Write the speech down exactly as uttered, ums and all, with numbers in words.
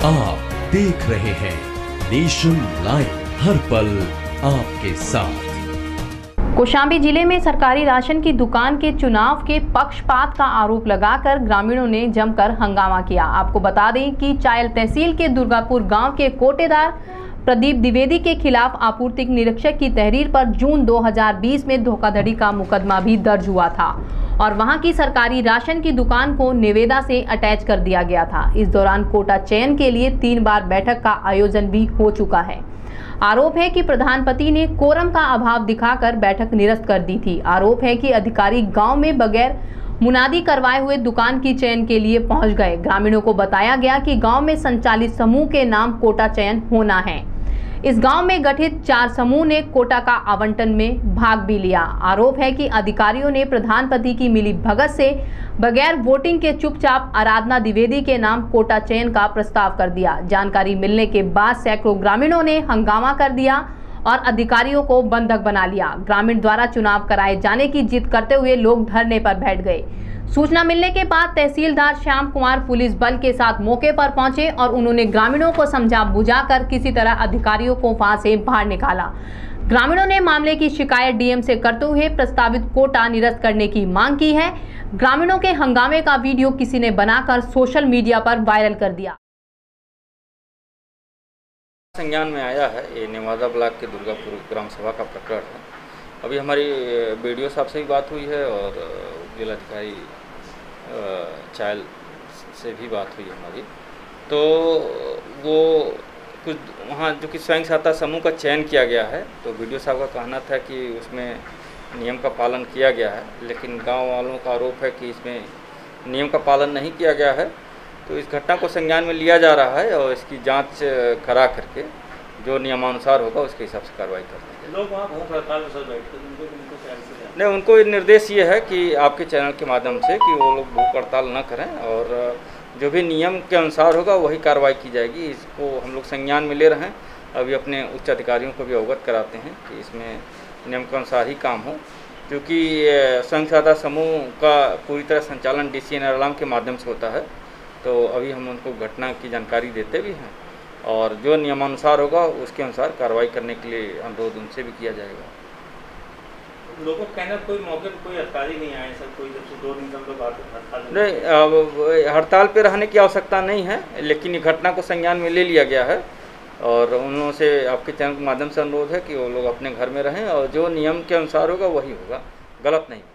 आप देख रहे हैं नेशन लाइव, हर पल आपके साथ। कौशाम्बी जिले में सरकारी राशन की दुकान के चुनाव के पक्षपात का आरोप लगाकर ग्रामीणों ने जमकर हंगामा किया। आपको बता दें कि चायल तहसील के दुर्गापुर गांव के कोटेदार प्रदीप द्विवेदी के खिलाफ आपूर्ति निरीक्षक की तहरीर पर जून दो हज़ार बीस में धोखाधड़ी का मुकदमा भी दर्ज हुआ था और वहां की सरकारी राशन की दुकान को निवेदा से अटैच कर दिया गया था। इस दौरान कोटा चयन के लिए तीन बार बैठक का आयोजन भी हो चुका है। आरोप है कि प्रधानपति ने कोरम का अभाव दिखाकर बैठक निरस्त कर दी थी। आरोप है कि अधिकारी गांव में बगैर मुनादी करवाए हुए दुकान की चयन के लिए पहुंच गए। ग्रामीणों को बताया गया कि गांव में संचालित समूह के नाम कोटा चयन होना है। इस गांव में गठित चार समूह ने कोटा का आवंटन में भाग भी लिया। आरोप है कि अधिकारियों ने प्रधानपति की मिली भगत से बगैर वोटिंग के चुपचाप आराधना द्विवेदी के नाम कोटा चयन का प्रस्ताव कर दिया। जानकारी मिलने के बाद सैकड़ों ग्रामीणों ने हंगामा कर दिया और अधिकारियों को बंधक बना लिया। ग्रामीण द्वारा चुनाव कराए जाने की जिद करते हुए लोग धरने पर बैठ गए। सूचना मिलने के बाद तहसीलदार श्याम कुमार पुलिस बल के साथ मौके पर पहुंचे और उन्होंने ग्रामीणों को समझा बुझाकर किसी तरह अधिकारियों को वहां से बाहर निकाला। ग्रामीणों ने मामले की शिकायत डीएम से करते हुए प्रस्तावित कोटा निरस्त करने की मांग की है। ग्रामीणों के हंगामे का वीडियो किसी ने बनाकर सोशल मीडिया पर वायरल कर दिया। संज्ञान में आया है, ये नेवादा ब्लॉक के दुर्गापुर ग्राम सभा का प्रकरण है। अभी हमारी बीडीओ साहब से भी बात हुई है और जिलाधिकारी चायल से भी बात हुई हमारी। तो वो कुछ वहाँ जो कि स्वयं सहायता समूह का चयन किया गया है, तो बीडीओ साहब का कहना था कि उसमें नियम का पालन किया गया है, लेकिन गांव वालों का आरोप है कि इसमें नियम का पालन नहीं किया गया है। तो इस घटना को संज्ञान में लिया जा रहा है और इसकी जांच करा करके जो नियमानुसार होगा उसके हिसाब से कार्रवाई करते हैं। लोग वहाँ भूख हड़ताल में सब बैठते हैं, उनको उनको चैनल से नहीं, उनको निर्देश ये है कि आपके चैनल के माध्यम से कि वो लोग भूख हड़ताल न करें और जो भी नियम के अनुसार होगा वही कार्रवाई की जाएगी। इसको हम लोग संज्ञान में ले रहे हैं। अभी अपने उच्च अधिकारियों को भी अवगत कराते हैं कि इसमें नियम के अनुसार ही काम हो, क्योंकि स्वयं सहायता समूह का पूरी तरह संचालन डी सी एन के माध्यम से होता है। तो अभी हम उनको घटना की जानकारी देते भी हैं और जो नियमानुसार होगा उसके अनुसार कार्रवाई करने के लिए अनुरोध उनसे भी किया जाएगा। लोगों का कहना कोई मौके पर कोई अधिकारी नहीं आए सर, कोई जब से दो दिन तक लोग हड़ताल नहीं, हड़ताल पे रहने की आवश्यकता नहीं है, लेकिन ये घटना को संज्ञान में ले लिया गया है और उन लोगों से आपके चैनल के माध्यम से अनुरोध है कि वो लोग अपने घर में रहें और जो नियम के अनुसार होगा वही होगा, गलत नहीं।